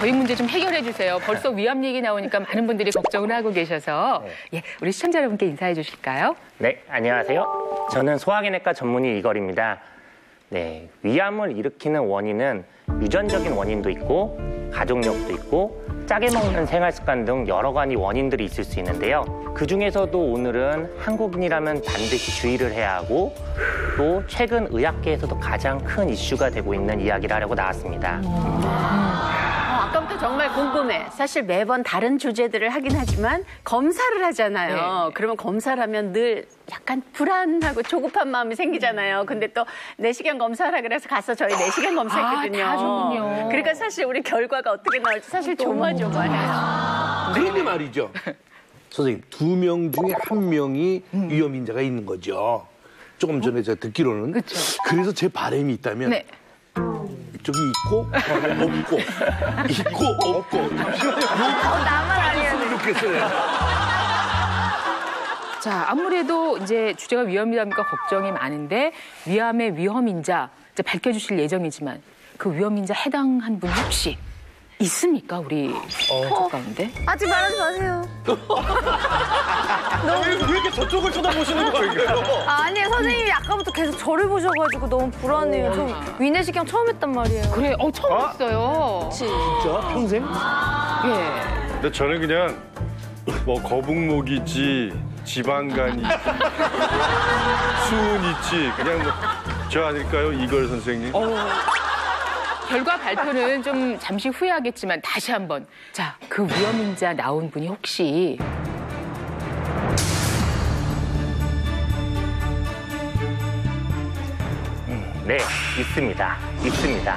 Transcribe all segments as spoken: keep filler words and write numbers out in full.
저희 문제 좀 해결해 주세요. 벌써 위암 얘기 나오니까 많은 분들이 걱정을 하고 계셔서 예, 우리 시청자 여러분께 인사해 주실까요? 네, 안녕하세요. 저는 소화기내과 전문의 이걸입니다. 네, 위암을 일으키는 원인은 유전적인 원인도 있고 가족력도 있고 짜게 먹는 생활습관 등 여러 가지 원인들이 있을 수 있는데요. 그중에서도 오늘은 한국인이라면 반드시 주의를 해야 하고 또 최근 의학계에서도 가장 큰 이슈가 되고 있는 이야기를 하려고 나왔습니다. 아까부터 정말 궁금해. 사실 매번 다른 주제들을 하긴 하지만 검사를 하잖아요. 네. 그러면 검사를 하면 늘 약간 불안하고 조급한 마음이 생기잖아요. 근데 또 내시경 검사하라 그래서 가서 저희 내시경 검사했거든요. 아, 다 좋군요. 그러니까 사실 우리 결과가 어떻게 나올지 사실 조마조마해요. 그런데 말이죠. 선생님, 두 명 중에 한 명이 음. 위험인자가 있는 거죠. 조금 전에 제가 듣기로는. 그쵸. 그래서 제 바람이 있다면 네. 이쪽이 있고 없고 있고 없고 나만 아니야. 좋겠어요. 자, 아무래도 이제 주제가 위험이라니까 걱정이 많은데 위암의 위험인자 이제 밝혀주실 예정이지만 그 위험인자 해당한 분이 혹시 있습니까? 우리 어. 가운데? 아직 말하지 마세요. 왜, 왜 이렇게 저쪽을 쳐다보시는 거예요? 아, 아니에요. 선생님이 아까부터 계속 저를 보셔가지고 너무 불안해요. 저 위내시경 처음 했단 말이에요. 그래, 어 처음 했어요. 진짜? 평생? 예. 근데 저는 그냥 뭐 거북목이지 지방간이 수은 있지 그냥 뭐 저 아닐까요? 이걸 선생님? 어, 결과 발표는 좀 잠시 후에 하겠지만 다시 한번 자, 그 위험인자 나온 분이 혹시 네, 있습니다. 있습니다.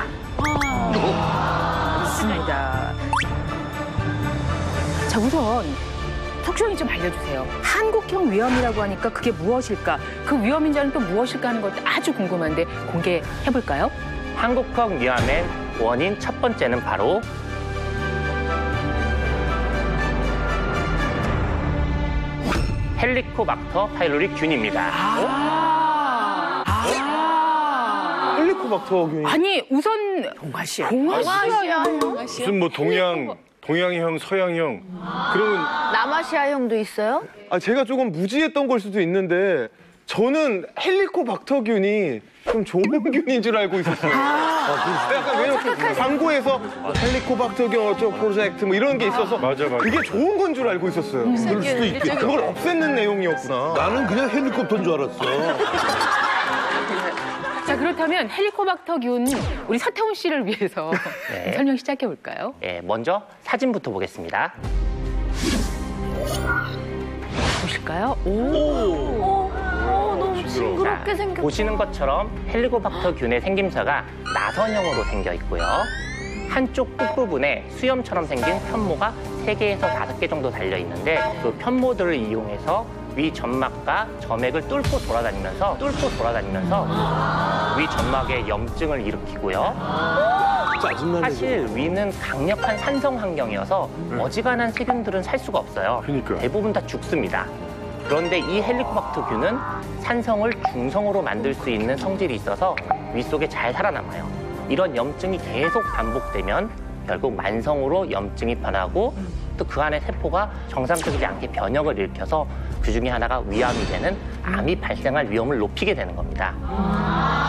있습니다. 자, 우선 속성이 좀 알려주세요. 한국형 위험이라고 하니까 그게 무엇일까? 그 위험인자는 또 무엇일까 하는 것도 아주 궁금한데 공개해볼까요? 한국형 위암의 원인 첫 번째는 바로 헬리코박터 파일로리 균입니다. 아, 아, 헬리코박터균이. 아니 우선 동아시아. 동아시아. 무슨 뭐 동양, 동양형, 서양형 그러면 남아시아형도 있어요? 아, 제가 조금 무지했던 걸 수도 있는데 저는 헬리코박터균이 좀 좋은 균인 줄 알고 있었어요. 아, 약간 왜냐면 광고에서 헬리코박터균 어쩌고 프로젝트 뭐 이런 게 있어서 맞아, 맞아. 그게 좋은 건 줄 알고 있었어요. 그럴 수도 있겠다. 그걸 없애는 내용이었구나. 나는 그냥 헬리콥터인 줄 알았어. 자, 그렇다면 헬리코박터균 우리 서태훈 씨를 위해서 네. 설명 시작해 볼까요? 예, 먼저 사진부터 보겠습니다. 보실까요? 오. 어, 어, 너무 징그럽게 자, 생겼어. 보시는 것처럼 헬리코박터균의 생김새가 나선형으로 생겨 있고요. 한쪽 끝부분에 수염처럼 생긴 편모가 세 개에서 다섯 개 정도 달려 있는데 그 편모들을 이용해서 위 점막과 점액을 뚫고 돌아다니면서 뚫고 돌아다니면서 위 점막에 염증을 일으키고요. 짜증나네. 사실 위는 강력한 산성 환경이어서 어지간한 세균들은 살 수가 없어요. 그러니까요. 대부분 다 죽습니다. 그런데 이 헬리코박터균은 산성을 중성으로 만들 수 있는 성질이 있어서 위 속에 잘 살아남아요. 이런 염증이 계속 반복되면 결국 만성으로 염증이 변하고 또 그 안에 세포가 정상적이지 않게 변형을 일으켜서 그 중에 하나가 위암이 되는 암이 발생할 위험을 높이게 되는 겁니다.